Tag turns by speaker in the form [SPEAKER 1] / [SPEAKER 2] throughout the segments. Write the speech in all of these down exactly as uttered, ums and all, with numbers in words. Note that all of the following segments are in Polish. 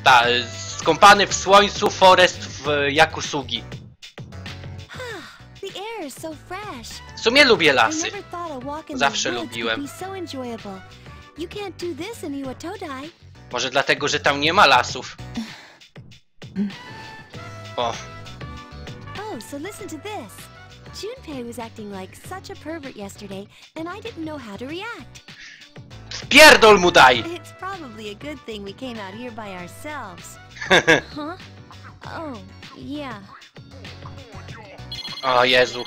[SPEAKER 1] Ta, skąpany w słońcu Forest w Yakusugi. W sumie lubię lasy. Zawsze lubiłem. Może dlatego, że tam nie ma lasów. O.
[SPEAKER 2] Oh, so listen to this. Junpei was acting like such a pervert yesterday, and I didn't know how to react.
[SPEAKER 1] Pierdol mu daj!
[SPEAKER 2] It's probably a good thing we came out here by ourselves. Huh? Oh, yeah.
[SPEAKER 1] O Jezu.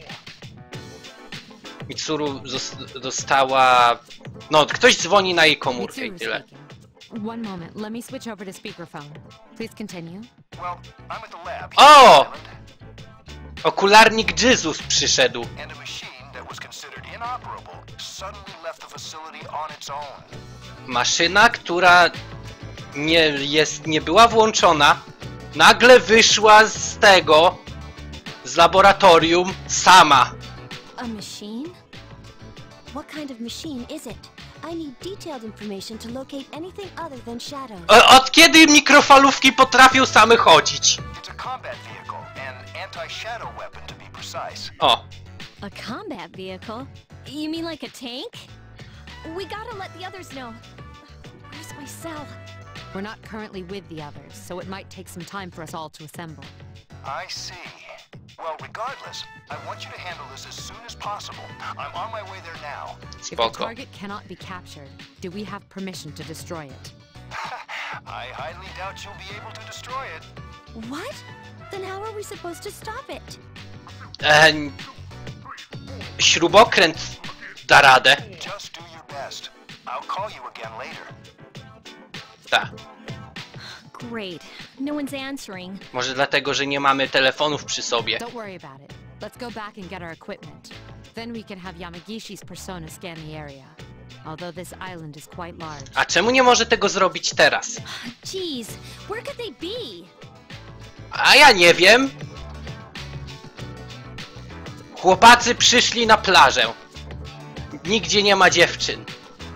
[SPEAKER 1] Mitsuru dostała... No, ktoś dzwoni na jej komórkę i tyle.
[SPEAKER 3] One moment, let me switch over to speakerphone. Please continue.
[SPEAKER 4] Well, I'm at the lab.
[SPEAKER 1] O! Okularnik Jezus przyszedł.
[SPEAKER 4] And a machine that was considered inoperable suddenly left the facility on its own.
[SPEAKER 1] Maszyna, która nie jest, nie była włączona, nagle wyszła z tego, z laboratorium sama.
[SPEAKER 2] A machine? What kind of machine is it? I need detailed information to locate anything other than shadows.
[SPEAKER 1] O, od kiedy mikrofalówki potrafią same chodzić?
[SPEAKER 4] It's a combat vehicle, an anti-shadow weapon to be precise.
[SPEAKER 1] O.
[SPEAKER 2] A combat vehicle? You mean like a tank? We gotta let the others know. Where's my cell?
[SPEAKER 3] We're not currently with the others, so it might take some time for us all to assemble.
[SPEAKER 4] I see. Well, regardless, I want you to handle this as soon as possible. I'm on my way there now.
[SPEAKER 3] If the
[SPEAKER 1] Spoko.
[SPEAKER 3] target cannot be captured, do we have permission to destroy it?
[SPEAKER 4] I highly doubt you'll be able to destroy it.
[SPEAKER 2] What? Then how are we supposed to stop it?
[SPEAKER 1] Ehm, śrubokręt da radę.
[SPEAKER 4] Just do your best. I'll call you again later.
[SPEAKER 1] Ta.
[SPEAKER 2] Great. No one's answering.
[SPEAKER 1] Może dlatego, że nie mamy telefonów przy sobie.
[SPEAKER 3] Don't worry about it. Let's go back and get our equipment. Then we can have Yamagishi's persona scan the area. Although this island is quite large.
[SPEAKER 1] A czemu nie może tego zrobić teraz?
[SPEAKER 2] Jeez, where could they be?
[SPEAKER 1] A ja nie wiem. Chłopacy przyszli na plażę. Nigdzie nie ma dziewczyn.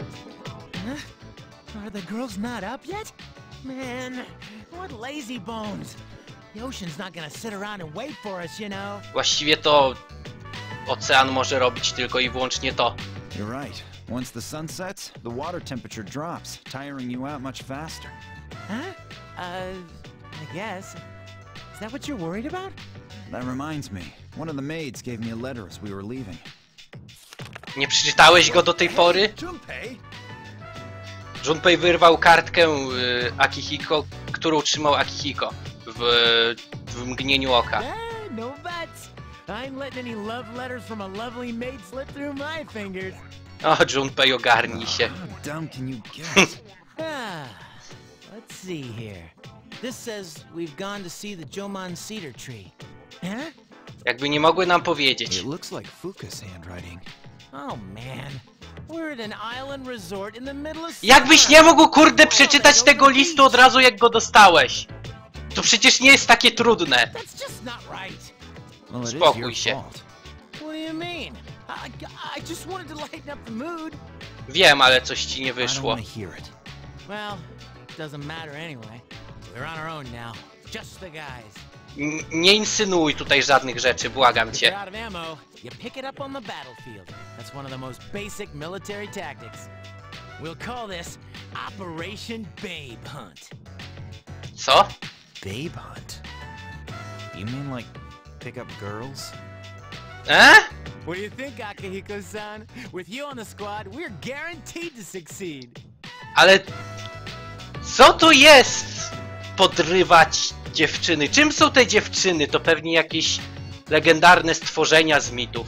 [SPEAKER 5] Huh? Are the girls not up yet? Man, what lazy bones. The ocean's not gonna sit around and wait for us, you know.
[SPEAKER 1] Właściwie to ocean może robić tylko i wyłącznie to.
[SPEAKER 6] You're right. Once the sun sets, the water temperature drops, tiring you out much faster.
[SPEAKER 5] Huh? Uh, I guess. Is that what you're worried about?
[SPEAKER 6] That reminds me. One of the maids gave me a letter as we were leaving.
[SPEAKER 1] Nie przeczytałeś go do tej pory?
[SPEAKER 6] Junpei?
[SPEAKER 1] Junpei wyrwał kartkę y, Akihiko, którą trzymał Akihiko w, w mgnieniu oka.
[SPEAKER 5] Eh, no buts. I ain't letting any love letters from a lovely maid slip through my fingers.
[SPEAKER 1] O, Junpei, ogarnij się.
[SPEAKER 6] How dumb can you get?
[SPEAKER 5] Ah, let's see here. This says we've gone to see the Jomon cedar tree. Huh?
[SPEAKER 1] Jakby nie mogły nam powiedzieć.
[SPEAKER 6] It looks like Fuka's handwriting.
[SPEAKER 5] Oh man, we're at an island resort in the middle of
[SPEAKER 1] Jakbyś
[SPEAKER 5] summer.
[SPEAKER 1] nie mógł, kurde, przeczytać tego listu od razu, jak go dostałeś. To przecież nie jest takie trudne.
[SPEAKER 5] That's just not right.
[SPEAKER 6] Well, it is
[SPEAKER 1] Spokój
[SPEAKER 6] your
[SPEAKER 1] się.
[SPEAKER 6] fault.
[SPEAKER 5] What do you mean? I, I just wanted to lighten up the mood.
[SPEAKER 1] Wiem, ale coś ci nie
[SPEAKER 6] I don't
[SPEAKER 1] wyszło.
[SPEAKER 6] want to hear it.
[SPEAKER 5] Well, it doesn't matter anyway. We're on our own now. Just the guys.
[SPEAKER 1] N nie insynuuj tutaj żadnych rzeczy, błagam
[SPEAKER 5] If you're
[SPEAKER 1] cię.
[SPEAKER 5] out of ammo, you pick it up on the battlefield. That's one of the most basic military tactics. We'll call this Operation Babe Hunt.
[SPEAKER 1] Co?
[SPEAKER 6] Babe hunt? You mean like pick up girls?
[SPEAKER 1] E?
[SPEAKER 5] What do you think, Akihiko-san? With you on the squad, we're guaranteed to succeed.
[SPEAKER 1] Ale co to jest podrywać dziewczyny? Czym są te dziewczyny? To pewnie jakieś legendarne stworzenia z mitów.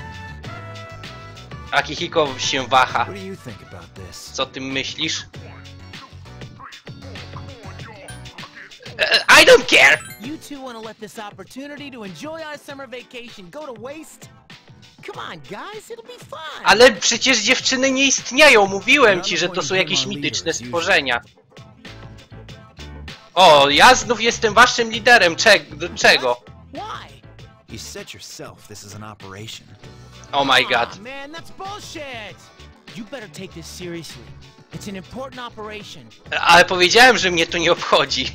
[SPEAKER 1] Akihiko się waha.
[SPEAKER 6] What do you think about this?
[SPEAKER 1] Co o tym myślisz? E, I don't care!
[SPEAKER 5] You two want to let this opportunity to enjoy our summer vacation go to waste? Come on, guys, it'll be fun.
[SPEAKER 1] Ale przecież dziewczyny nie istnieją. Mówiłem ci, że to są jakieś mityczne stworzenia. O, ja znów jestem waszym liderem. Cze do czego?
[SPEAKER 5] Why?
[SPEAKER 6] You said yourself this is an operation.
[SPEAKER 1] Oh my god.
[SPEAKER 5] Aw, man, that's bullshit. You better take this seriously. It's It's an important operation.
[SPEAKER 1] Ale powiedziałem, że mnie to nie obchodzi.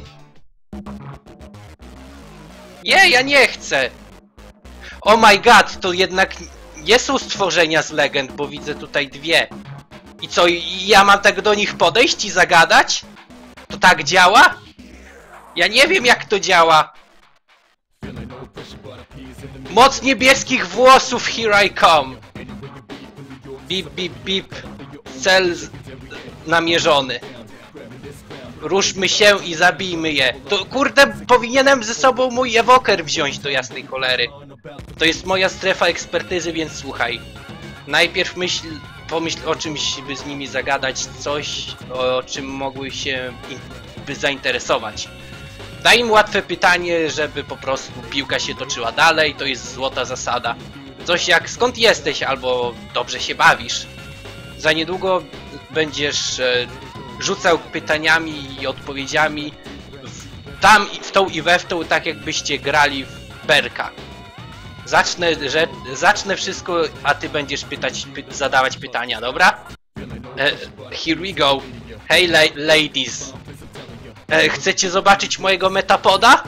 [SPEAKER 1] Nie, ja nie chcę. Oh my god, to jednak nie są stworzenia z legend, bo widzę tutaj dwie. I co, i ja mam tak do nich podejść i zagadać? To tak działa? Ja nie wiem, jak to działa. Moc niebieskich włosów, here I come. Bip, bip, bip. Cel namierzony. Ruszmy się i zabijmy je. To kurde, powinienem ze sobą mój ewoker wziąć do jasnej cholery. To jest moja strefa ekspertyzy, więc słuchaj. Najpierw myśl, pomyśl o czymś, by z nimi zagadać, coś, o czym mogły się by zainteresować. Daj im łatwe pytanie, żeby po prostu piłka się toczyła dalej, to jest złota zasada. Coś jak skąd jesteś, albo dobrze się bawisz. Za niedługo będziesz e, rzucał pytaniami i odpowiedziami w, tam, w tą i we w tą, tak jakbyście grali w berka. Zacznę, że, zacznę wszystko, a ty będziesz pytać, py, zadawać pytania, dobra? E, here we go. Hey la ladies. E, chcecie zobaczyć mojego metapoda?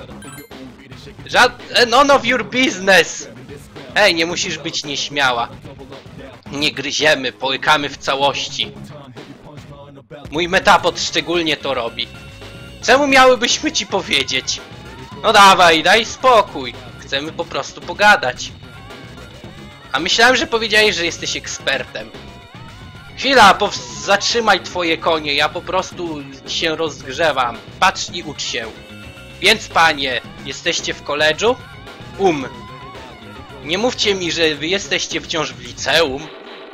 [SPEAKER 1] Żad none of your business. Ej, nie musisz być nieśmiała. Nie gryziemy, połykamy w całości. Mój metapod szczególnie to robi. Czemu miałybyśmy ci powiedzieć? No dawaj, daj spokój. Chcemy po prostu pogadać. A myślałem, że powiedziałeś, że jesteś ekspertem. Chwila, zatrzymaj twoje konie, ja po prostu się rozgrzewam. Patrz i ucz się. Więc panie, jesteście w koledżu? Um. Nie mówcie mi, że wy jesteście wciąż w liceum.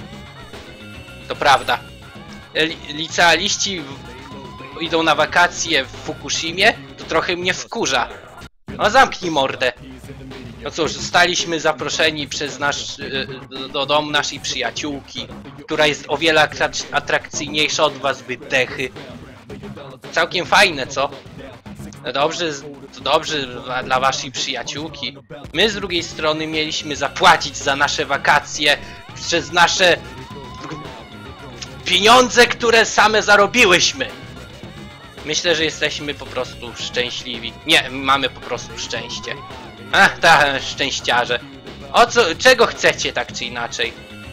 [SPEAKER 1] To prawda. Licealiści idą na wakacje w Fukushimie, to trochę mnie wkurza. No zamknij mordę. No cóż, zostaliśmy zaproszeni przez nasz, do domu naszej przyjaciółki, która jest o wiele atrakcyjniejsza od was, wydechy. Całkiem fajne, co? No dobrze, to dobrze dla waszej przyjaciółki. My z drugiej strony mieliśmy zapłacić za nasze wakacje przez nasze pieniądze, które same zarobiłyśmy. Myślę, że jesteśmy po prostu szczęśliwi. Nie, mamy po prostu szczęście. Ach, ta szczęściarze. O co, czego chcecie tak czy inaczej?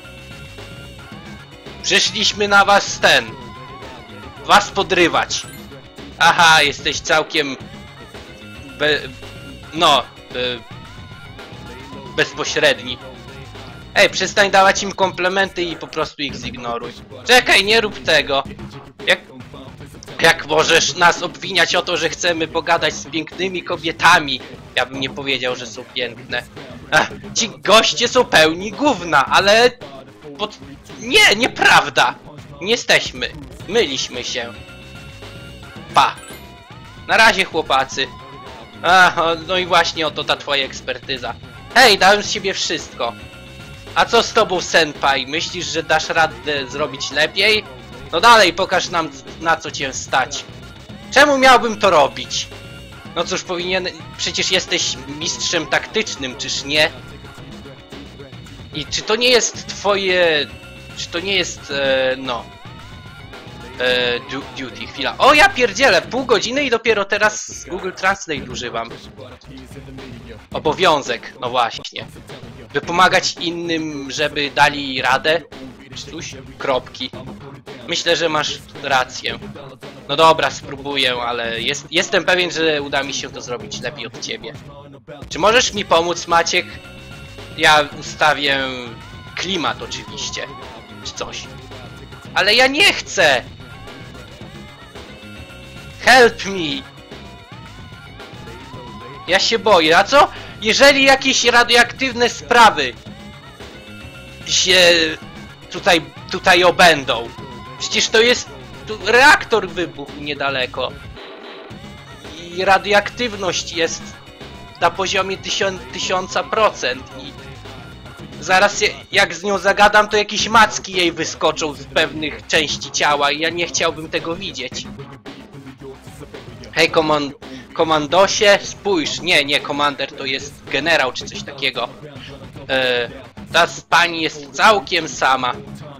[SPEAKER 1] Przyszliśmy na was ten. Was podrywać. Aha, jesteś całkiem... Be, no... Be, bezpośredni. Ej, przestań dawać im komplementy i po prostu ich zignoruj. Czekaj, nie rób tego. Jak... Jak możesz nas obwiniać o to, że chcemy pogadać z pięknymi kobietami? Ja bym nie powiedział, że są piękne. Ach, ci goście są pełni gówna, ale... Pod... Nie, nieprawda. Nie jesteśmy. Myliśmy się. Pa. Na razie, chłopacy. Ach, no i właśnie oto ta twoja ekspertyza. Hej, dałem z siebie wszystko. A co z tobą, senpai? Myślisz, że dasz radę zrobić lepiej? No dalej, pokaż nam, na co cię stać. Czemu miałbym to robić? No cóż, powinien... Przecież jesteś mistrzem taktycznym, czyż nie? I czy to nie jest twoje... Czy to nie jest... E, no... E, du duty, chwila. O, ja pierdzielę! Pół godziny i dopiero teraz Google Translate używam. Obowiązek, no właśnie. By pomagać innym, żeby dali radę? Czy coś? Kropki. Myślę, że masz rację. No dobra, spróbuję, ale jest, jestem pewien, że uda mi się to zrobić lepiej od ciebie. Czy możesz mi pomóc, Maciek? Ja ustawię klimat oczywiście. Czy coś. Ale ja nie chcę! Help me! Ja się boję, a co? Jeżeli jakieś radioaktywne sprawy się tutaj, tutaj obędą. Przecież to jest... Tu reaktor wybuchł niedaleko. I radioaktywność jest na poziomie tysiąc, tysiąca procent. I zaraz jak z nią zagadam, to jakieś macki jej wyskoczą z pewnych części ciała i ja nie chciałbym tego widzieć. Hej, komand komandosie, spójrz. Nie, nie, komander to jest generał czy coś takiego. E, ta pani jest całkiem sama.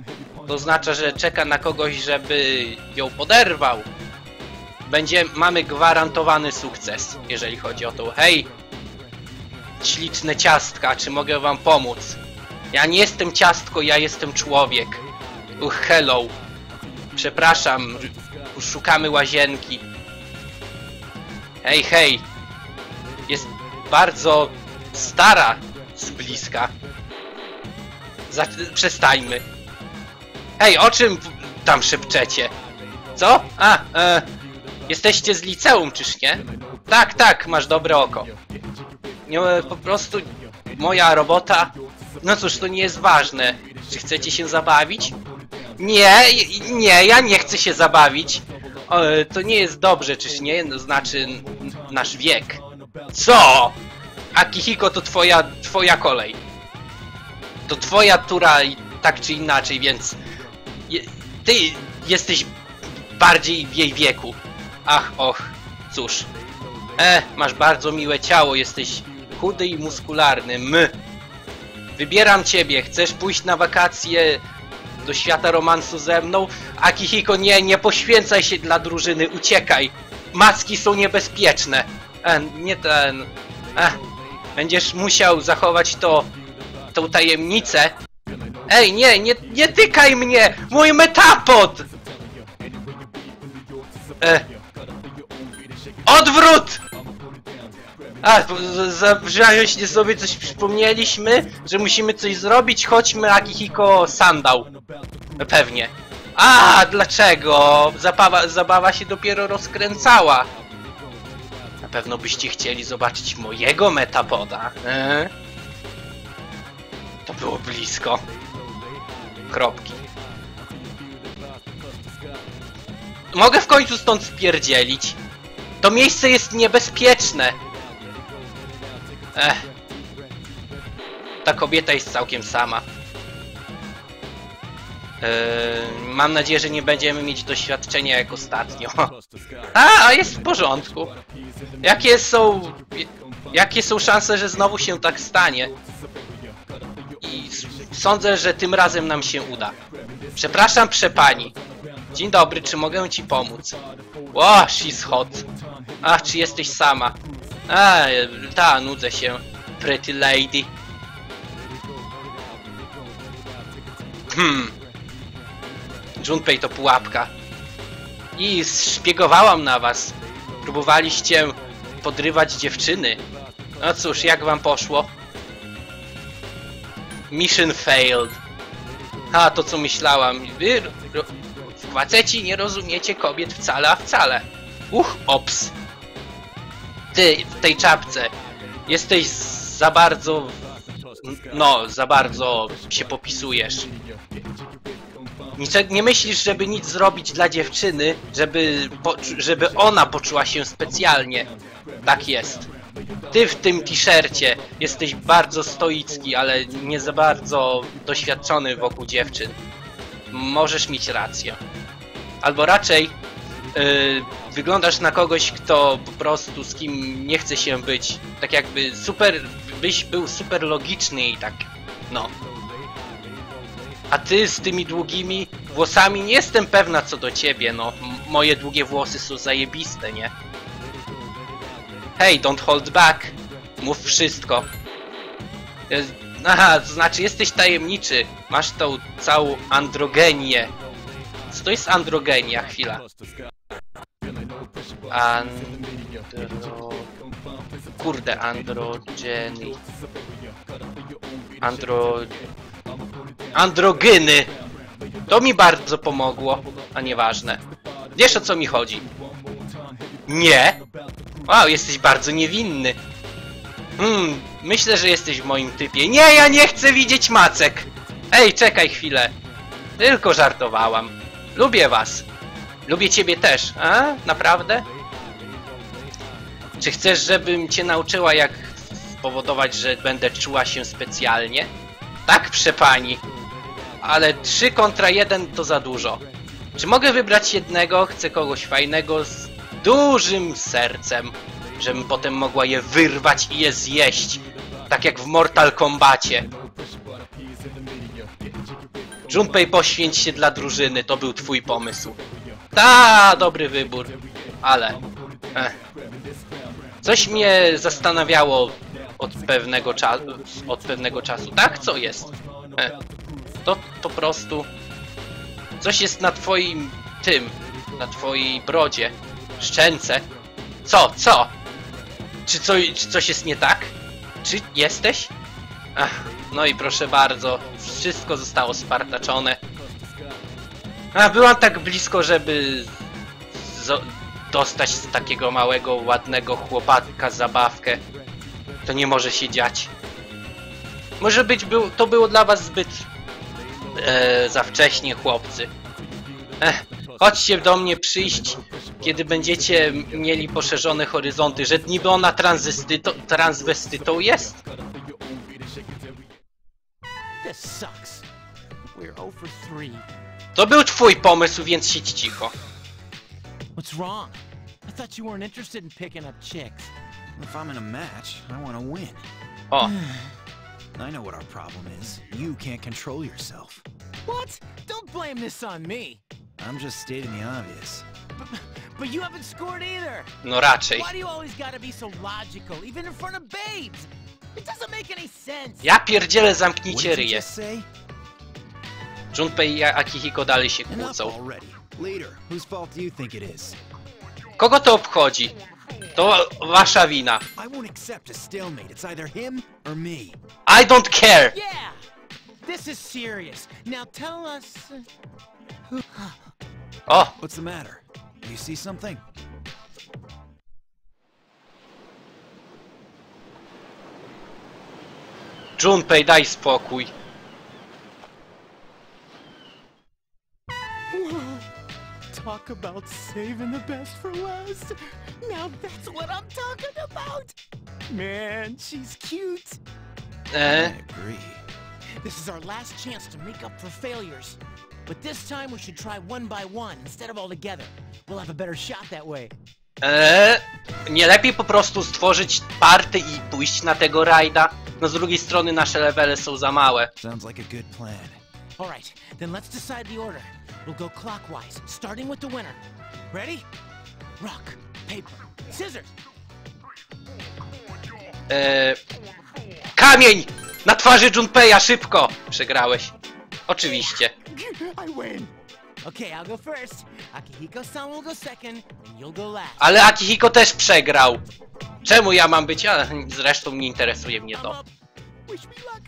[SPEAKER 1] To oznacza, że czeka na kogoś, żeby ją poderwał. Będzie, mamy gwarantowany sukces, jeżeli chodzi o to. Hej, śliczne ciastka, czy mogę wam pomóc? Ja nie jestem ciastko, ja jestem człowiek. Uh, hello. Przepraszam, szukamy łazienki. Hej, hej. Jest bardzo stara z bliska. Za przestańmy. Hej, o czym tam szepczecie? Co? A, e, jesteście z liceum, czyż nie? Tak, tak, masz dobre oko. Nie, po prostu moja robota... No cóż, to nie jest ważne. Czy chcecie się zabawić? Nie, nie, ja nie chcę się zabawić. O, to nie jest dobrze, czyż nie? No, znaczy, nasz wiek. Co? Akihiko to twoja, twoja kolej. To twoja tura i tak czy inaczej, więc... Je, ty jesteś bardziej w jej wieku. Ach, och, cóż. E, masz bardzo miłe ciało, jesteś chudy i muskularny. My. Wybieram ciebie, chcesz pójść na wakacje do świata romansu ze mną? Akihiko, nie, nie poświęcaj się dla drużyny, uciekaj. Maski są niebezpieczne. E, nie ten... E, będziesz musiał zachować to... tą tajemnicę. Ej, nie, nie, nie tykaj mnie! Mój metapod! E. Odwrót! A, wziąłeś sobie coś, przypomnieliśmy, że musimy coś zrobić, chodźmy Akihiko sandał. Pewnie. A, dlaczego? Zabawa, zabawa się dopiero rozkręcała. Na pewno byście chcieli zobaczyć mojego metapoda. E? To było blisko. Kropki. Mogę w końcu stąd spierdzielić? To miejsce jest niebezpieczne. Ech. Ta kobieta jest całkiem sama. Eee, mam nadzieję, że nie będziemy mieć doświadczenia jak ostatnio. A, a jest w porządku. Jakie są... Jakie są szanse, że znowu się tak stanie? I sądzę, że tym razem nam się uda. Przepraszam, przepani. Dzień dobry, czy mogę ci pomóc? O, she's hot. Ach, czy jesteś sama? A, ta, nudzę się. Pretty lady. Hmm. Junpei to pułapka. I szpiegowałam na was. Próbowaliście podrywać dziewczyny. No cóż, jak wam poszło? Mission failed. A, to co myślałam. Wy, faceci, nie rozumiecie kobiet wcale, a wcale. Uch, ops. Ty, w tej czapce. Jesteś za bardzo... No, za bardzo się popisujesz. Niczego, nie myślisz, żeby nic zrobić dla dziewczyny, żeby, po, żeby ona poczuła się specjalnie. Tak jest. Ty w tym t-shircie jesteś bardzo stoicki, ale nie za bardzo doświadczony wokół dziewczyn. Możesz mieć rację. Albo raczej yy, wyglądasz na kogoś, kto po prostu z kim nie chce się być. Tak jakby super, byś był super logiczny i tak, no. A ty z tymi długimi włosami, nie jestem pewna co do ciebie, no. M moje długie włosy są zajebiste, nie? Hej, don't hold back. Mów wszystko. Aha, to znaczy jesteś tajemniczy. Masz tą całą androgenię. Co to jest androgenia? Chwila. Andro... Kurde, androgeny. Andro... Androgyny! To mi bardzo pomogło, a nieważne. Wiesz o co mi chodzi? Nie? Wow, jesteś bardzo niewinny. Hmm, myślę, że jesteś w moim typie. Nie, ja nie chcę widzieć macek! Ej, czekaj chwilę. Tylko żartowałam. Lubię was. Lubię ciebie też. A? Naprawdę? Czy chcesz, żebym cię nauczyła, jak spowodować, że będę czuła się specjalnie? Tak, przepani. Ale trzy kontra jeden to za dużo. Czy mogę wybrać jednego? Chcę kogoś fajnego z dużym sercem, żebym potem mogła je wyrwać i je zjeść. Tak jak w Mortal Kombacie. Junpei, poświęć się dla drużyny, to był twój pomysł. Ta, dobry wybór, ale... Eh. Coś mnie zastanawiało od pewnego czasu, od pewnego czasu, tak? Co jest? Eh. To po prostu... Coś jest na twoim... tym... na twojej brodzie. Szczęce. Co? Co? Czy, co, czy coś jest nie tak? Czy jesteś? Ach, no i proszę bardzo, wszystko zostało spartaczone. A byłam tak blisko, żeby dostać z takiego małego, ładnego chłopaka zabawkę. To nie może się dziać. Może być, był, to było dla was zbyt e, za wcześnie, chłopcy. Ech, chodźcie do mnie przyjść, kiedy będziecie mieli poszerzone horyzonty, że niby ona transwestytą jest? To był twój pomysł, więc siedź cicho.
[SPEAKER 5] What's wrong? I thought you weren't interested in picking up chicks.
[SPEAKER 6] If I'm in a match, I want to win.
[SPEAKER 1] O.
[SPEAKER 6] I know what our problem is. You can't control yourself.
[SPEAKER 5] What? Don't blame this on me.
[SPEAKER 6] I'm just stating the obvious.
[SPEAKER 5] But, but you haven't scored either.
[SPEAKER 1] No raczej.
[SPEAKER 5] Why do you always gotta be so logical, even in front of babes? It doesn't make any sense.
[SPEAKER 1] Ja pierdzielę,
[SPEAKER 6] What
[SPEAKER 1] zamknijcie
[SPEAKER 6] did you
[SPEAKER 1] ryje.
[SPEAKER 6] just say?
[SPEAKER 1] Junpei i Akihiko dalej się
[SPEAKER 6] Enough
[SPEAKER 1] kłócą.
[SPEAKER 6] already. Leader, whose fault do you think it is?
[SPEAKER 1] Kogo to obchodzi? To wasza wina.
[SPEAKER 6] I won't accept a stalemate. It's either him or me.
[SPEAKER 1] I don't care!
[SPEAKER 5] Yeah! This is serious. Now tell us... uh,
[SPEAKER 1] O!
[SPEAKER 6] What's the matter? Do you see something?
[SPEAKER 1] Junpei, daj spokój.
[SPEAKER 5] Talk about saving the best for last. Now that's what I'm talking about. Man, she's cute.
[SPEAKER 1] E,
[SPEAKER 6] I agree.
[SPEAKER 5] This is our last chance to make up for failures. But this time we should try one by one instead of all together. We'll have a better shot that way.
[SPEAKER 1] e, nie lepiej po prostu stworzyć party i pójść na tego rajda? No z drugiej strony nasze levele są za małe.
[SPEAKER 6] Sounds like a good plan.
[SPEAKER 5] All right, then let's decide the order. We'll go clockwise, starting with the winner. Ready? Rock, paper, scissors.
[SPEAKER 1] E, kamień! Na twarzy Junpeia, szybko! Przegrałeś. Oczywiście.
[SPEAKER 5] I win. Okay, I'll go first. Akihiko-san will go second, and you'll go last.
[SPEAKER 1] Ale Akihiko też przegrał. Czemu ja mam być? A, zresztą nie interesuje mnie
[SPEAKER 5] I'm
[SPEAKER 1] to.
[SPEAKER 5] up. Wish me luck.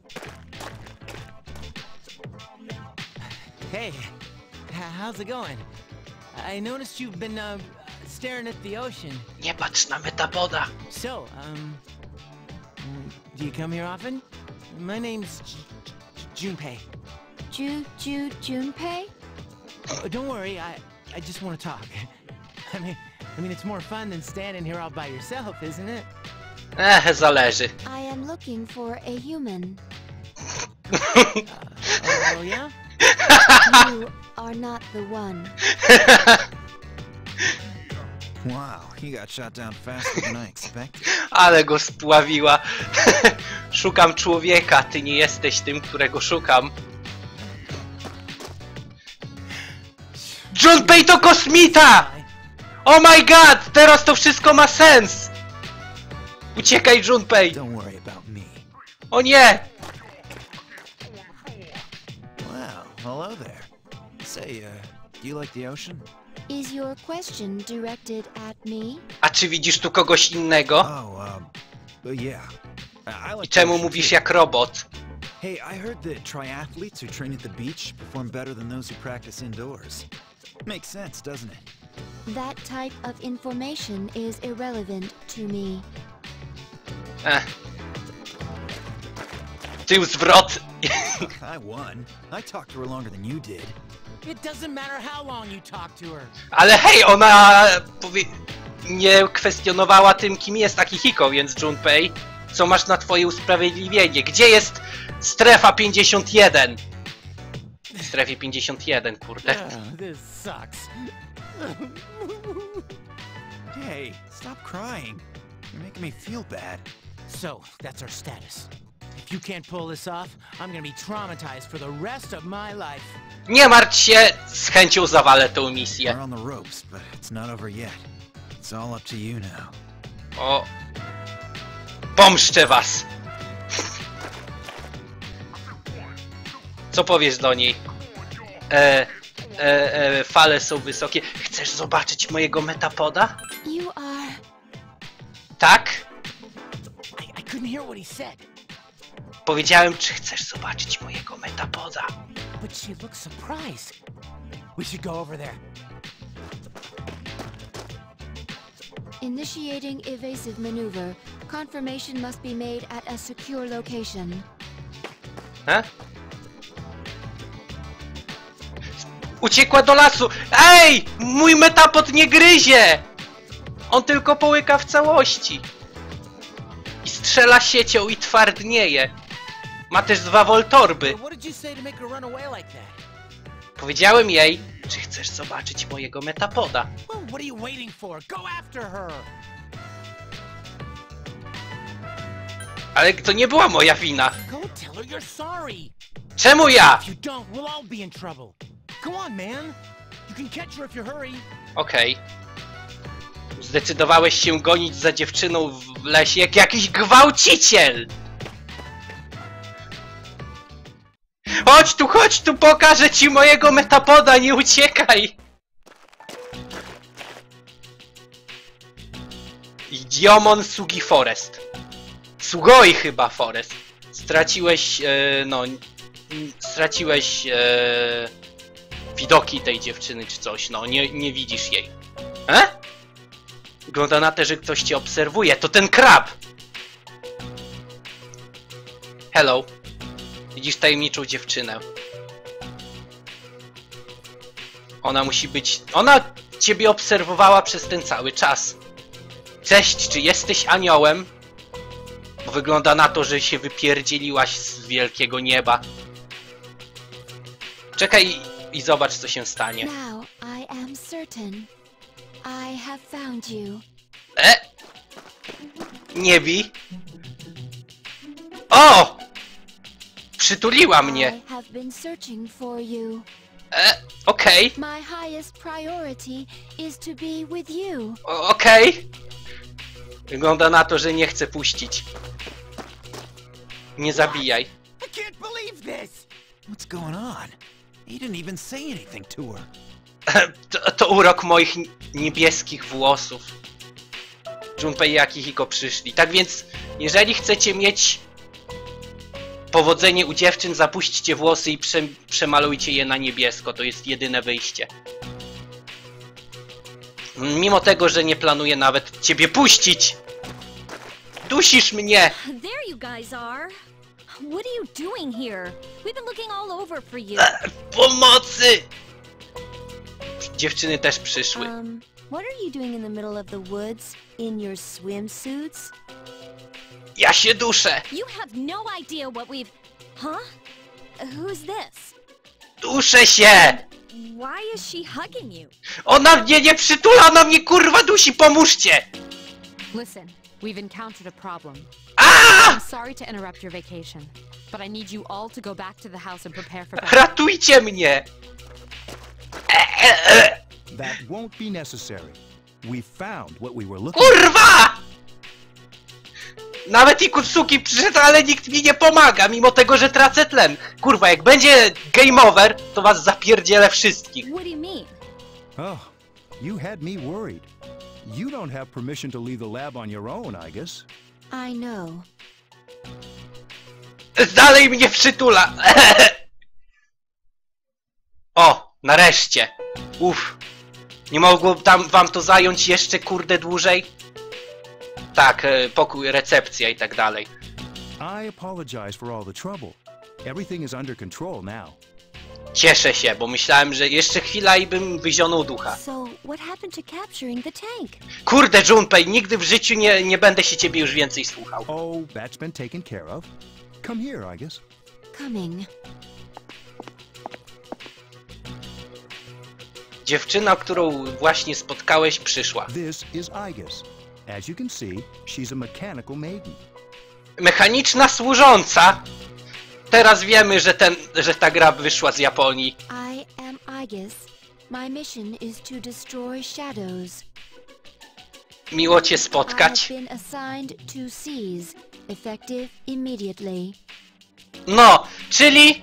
[SPEAKER 5] Hey, h- how's it going? I noticed you've been uh, staring at the ocean.
[SPEAKER 1] Nie patrz na metaboda.
[SPEAKER 5] So, um, mm, do you come here often? My name's J- J- Junpei.
[SPEAKER 2] Ju Ju Junpei?
[SPEAKER 5] Oh, don't worry, I I just want to talk. I mean, I mean, it's more fun than standing here all by yourself, isn't it?
[SPEAKER 1] Eh, zależy.
[SPEAKER 2] I am looking for a human.
[SPEAKER 5] Oh yeah.
[SPEAKER 2] You are not the one.
[SPEAKER 6] Wow, he got shot down faster than I expected.
[SPEAKER 1] Ale go spławiła. Szukam człowieka, ty nie jesteś tym, którego szukam. Junpei to kosmita! Oh my god! Teraz to wszystko ma sens! Uciekaj, Junpei!
[SPEAKER 6] Don't worry about me.
[SPEAKER 1] O nie!
[SPEAKER 6] Wow, hello there. Say, uh, do you like the ocean?
[SPEAKER 2] Is your question directed at me?
[SPEAKER 1] A czy widzisz tu kogoś innego?
[SPEAKER 6] Oh, um, uh, yeah. I, I like
[SPEAKER 1] I
[SPEAKER 6] the
[SPEAKER 1] czemu
[SPEAKER 6] ocean
[SPEAKER 1] mówisz
[SPEAKER 6] too.
[SPEAKER 1] jak robot?
[SPEAKER 6] Hey, I heard that triathletes who train at the beach perform better than those who practice indoors. Makes sense, doesn't it?
[SPEAKER 2] That type of information is irrelevant to me.
[SPEAKER 1] Ech. Tył zwrot.
[SPEAKER 6] I won. I talked to her longer than you did.
[SPEAKER 5] It doesn't matter how long you talk to her.
[SPEAKER 1] Ale hej, ona powie... nie kwestionowała tym, kim jest Akihiko, więc Junpei, co masz na twoje usprawiedliwienie? Gdzie jest strefa pięćdziesiąt jeden? W strefie pięćdziesiąt jeden, kurde.
[SPEAKER 5] Uh, this sucks.
[SPEAKER 6] Hey, stop crying. You're making me feel bad.
[SPEAKER 5] So, that's our status. If If you can't pull this off, I'm gonna be traumatized for the rest of my life.
[SPEAKER 1] Nie martw się, z chęcią zawalę tę misję.
[SPEAKER 6] We're on the ropes, but it's not over yet. It's all up to you now.
[SPEAKER 1] O. Pomszczę was. Co powiesz do niej? E, e, e, fale są wysokie. Chcesz zobaczyć mojego metapoda?
[SPEAKER 2] You are...
[SPEAKER 1] Tak?
[SPEAKER 5] I, I couldn't hear what he said.
[SPEAKER 1] Powiedziałem, czy chcesz zobaczyć mojego metapoda.
[SPEAKER 5] But she looks surprised. We should go over there.
[SPEAKER 2] Initiating evasive maneuver. Confirmation must be made at a secure location.
[SPEAKER 1] He? Uciekła do lasu! Ej! Mój metapod nie gryzie! On tylko połyka w całości. I strzela siecią i twardnieje. Ma też dwa woltorby.
[SPEAKER 5] What did you say to make her run away like that?
[SPEAKER 1] Powiedziałem jej, czy chcesz zobaczyć mojego metapoda.
[SPEAKER 5] Well, what are you waiting for? Go after her!
[SPEAKER 1] Ale to nie była moja wina.
[SPEAKER 5] Go tell her you're sorry.
[SPEAKER 1] Czemu ja?
[SPEAKER 5] If you don't, we'll all be in trouble. Come on, man. You can catch her if you hurry.
[SPEAKER 1] Okej. Zdecydowałeś się gonić za dziewczyną w lesie jak jakiś gwałciciel! Chodź tu, chodź tu, pokażę ci mojego metapoda, nie uciekaj! Idiomon Sugi Forest. Sugoi chyba Forest. Straciłeś, e, no... Straciłeś, e, widoki tej dziewczyny czy coś, no, nie, nie widzisz jej. E? Wygląda na to, że ktoś cię obserwuje. To ten krab! Hello. Widzisz tajemniczą dziewczynę. Ona musi być... Ona ciebie obserwowała przez ten cały czas. Cześć, czy jesteś aniołem? Bo wygląda na to, że się wypierdzieliłaś z wielkiego nieba. Czekaj i, i zobacz, co się stanie.
[SPEAKER 2] Now I am certain. I have found you.
[SPEAKER 1] E? Nie bij. O! Przytuliła mnie.
[SPEAKER 2] I have been searching for you.
[SPEAKER 1] E, okej. Okay.
[SPEAKER 2] My highest priority is to be with you.
[SPEAKER 1] Okej. Okay. Wygląda na to, że nie chce puścić. Nie zabijaj.
[SPEAKER 5] I can't believe this.
[SPEAKER 6] What's going on? He didn't even say anything to her.
[SPEAKER 1] To, to urok moich niebieskich włosów. Junpei i Akihiko przyszli. Tak więc, jeżeli chcecie mieć powodzenie u dziewczyn, zapuśćcie włosy i prze, przemalujcie je na niebiesko. To jest jedyne wyjście. Mimo tego, że nie planuję nawet ciebie puścić. Dusisz mnie!
[SPEAKER 2] There you guys are. What are you doing here? We've been looking all over for you.
[SPEAKER 1] Pomocy! Dziewczyny też przyszły.
[SPEAKER 2] Um, what are you doing in the middle of the woods in your swimsuits?
[SPEAKER 1] Ja się duszę!
[SPEAKER 2] You have no idea what we've... Huh? Who's this?
[SPEAKER 1] Duszę się!
[SPEAKER 2] Why is she hugging you?
[SPEAKER 1] Ona mnie nie przytula, ona mnie kurwa dusi, pomóżcie!
[SPEAKER 3] Listen, we've encountered a problem.
[SPEAKER 1] Aaaa!
[SPEAKER 3] I'm sorry to interrupt your vacation, but I need you all to go back to the house and prepare for bed.
[SPEAKER 1] Ratujcie mnie! E, e, e.
[SPEAKER 7] That won't be necessary. We found what we were looking
[SPEAKER 1] Kurwa! Nawet Ikutsuki przyszedł, ale nikt mi nie pomaga, mimo tego, że tracę tlen. Kurwa, jak będzie game over, to was zapierdzielę wszystkich.
[SPEAKER 2] What do you mean?
[SPEAKER 7] Oh, you had me worried. You don't have permission to leave the lab on your own, I guess.
[SPEAKER 2] I know.
[SPEAKER 1] Dalej mnie przytula. O, nareszcie. Uff. Nie mogło tam wam to zająć jeszcze kurde dłużej? Tak, pokój, recepcja i tak dalej.
[SPEAKER 7] I apologize for all the trouble. Everything is under control now.
[SPEAKER 1] Cieszę się, bo myślałem, że jeszcze chwila i bym wyzionął ducha.
[SPEAKER 2] So, what happened to capturing the tank?
[SPEAKER 1] Kurde, Junpei, nigdy w życiu nie, nie będę się ciebie już więcej słuchał.
[SPEAKER 7] Oh, that's been taken care of. Come here, I guess.
[SPEAKER 2] Coming.
[SPEAKER 1] Dziewczyna, którą właśnie spotkałeś, przyszła.
[SPEAKER 7] This is Igus. As you can see, she's a mechanical maiden.
[SPEAKER 1] Mechaniczna służąca. Teraz wiemy, że, ten, że ta gra wyszła z Japonii.
[SPEAKER 2] I am Aegis. My mission is to destroy shadows.
[SPEAKER 1] Miło cię
[SPEAKER 2] I
[SPEAKER 1] spotkać.
[SPEAKER 2] have been assigned to seize, effective immediately.
[SPEAKER 1] No, czyli...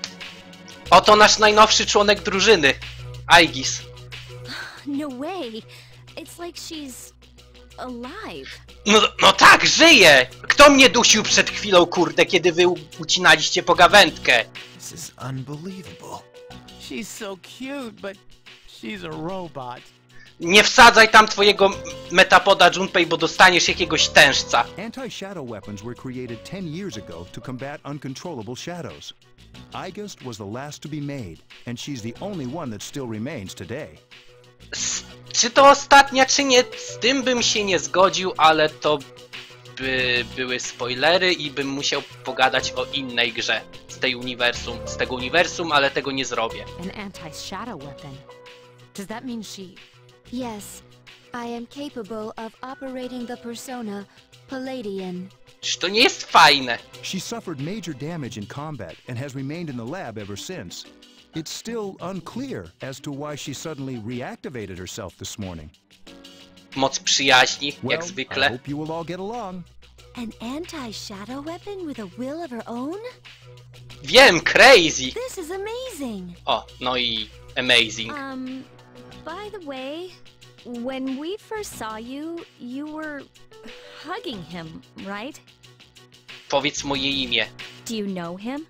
[SPEAKER 1] Oto nasz najnowszy członek drużyny. Aegis.
[SPEAKER 2] No way. It's like she's alive.
[SPEAKER 1] No, no tak, żyje! Kto mnie dusił przed chwilą, kurde, kiedy wy ucinaliście pogawędkę?
[SPEAKER 6] This is unbelievable.
[SPEAKER 5] She's so cute, but she's a robot.
[SPEAKER 1] Nie wsadzaj tam twojego metapoda, Junpei, bo dostaniesz jakiegoś tężca.
[SPEAKER 7] Anti-shadow weapons were created ten years ago to combat uncontrollable shadows. Aigust was the last to be made, and she's the only one that still remains today.
[SPEAKER 1] S czy to ostatnia, czy nie? Z tym bym się nie zgodził, ale to by były spoilery i bym musiał pogadać o innej grze z tej uniwersum, z tego uniwersum, ale tego nie zrobię.
[SPEAKER 3] An anti-shadow weapon. Does that mean she...
[SPEAKER 2] Yes, I am capable of operating the persona Palladian.
[SPEAKER 1] Czy to nie jest fajne?
[SPEAKER 7] She suffered major damage in combat and has remained in the lab ever since. It's still unclear as to why she suddenly reactivated herself this morning.
[SPEAKER 1] Moc przyjaźni, jak
[SPEAKER 7] Well, I
[SPEAKER 1] zwykle.
[SPEAKER 7] hope you will all get along.
[SPEAKER 2] An anti-shadow weapon with a will of her own?
[SPEAKER 1] Wiem, crazy!
[SPEAKER 2] This is amazing!
[SPEAKER 1] O, no i amazing.
[SPEAKER 2] Um, by the way, when we first saw you, you were hugging him, right?
[SPEAKER 1] Powiedz moje imię.
[SPEAKER 2] Do you know him?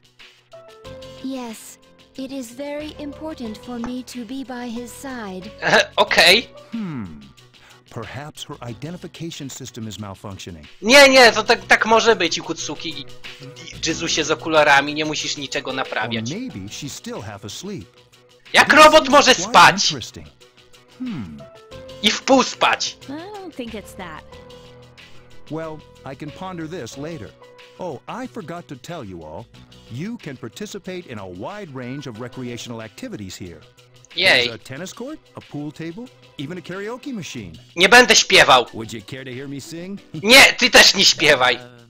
[SPEAKER 2] Yes, it is very important for me to be by his side.
[SPEAKER 1] Okej.
[SPEAKER 7] Hmm. Perhaps her identification system is malfunctioning.
[SPEAKER 1] Nie, nie, to tak, tak może być, Ikutsuki i Jizusie z okularami, nie musisz niczego
[SPEAKER 7] Or
[SPEAKER 1] naprawiać.
[SPEAKER 7] maybe she's still half asleep.
[SPEAKER 1] Jak robot może
[SPEAKER 7] Quite
[SPEAKER 1] spać?
[SPEAKER 7] interesting. Hmm.
[SPEAKER 1] I w pół spać.
[SPEAKER 2] I don't think it's that.
[SPEAKER 7] Well, I can ponder this later. Oh, I forgot to tell you all. You can participate in a wide range of recreational activities here.
[SPEAKER 1] Jej,
[SPEAKER 7] There's a tennis court, a pool table, even a karaoke machine.
[SPEAKER 1] nie będę śpiewał.
[SPEAKER 7] Would you care to hear me sing?
[SPEAKER 1] Nie, ty też nie śpiewaj.